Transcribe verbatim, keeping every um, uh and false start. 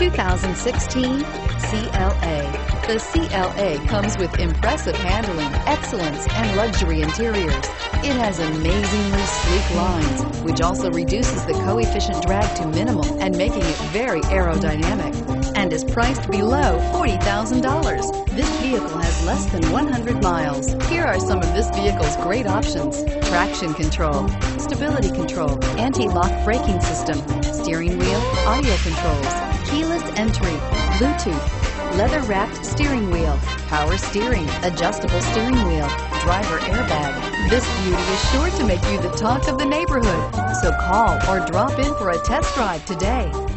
two thousand sixteen C L A. The C L A comes with impressive handling, excellence, and luxury interiors. It has amazingly sleek lines, which also reduces the coefficient drag to minimal and making it very aerodynamic, and is priced below forty thousand dollars. This vehicle has less than one hundred miles. Here are some of this vehicle's great options: traction control, stability control, anti-lock braking system, steering wheel audio controls, keyless entry, Bluetooth, leather-wrapped steering wheel, power steering, adjustable steering wheel, driver airbag. This beauty is sure to make you the talk of the neighborhood. So call or drop in for a test drive today.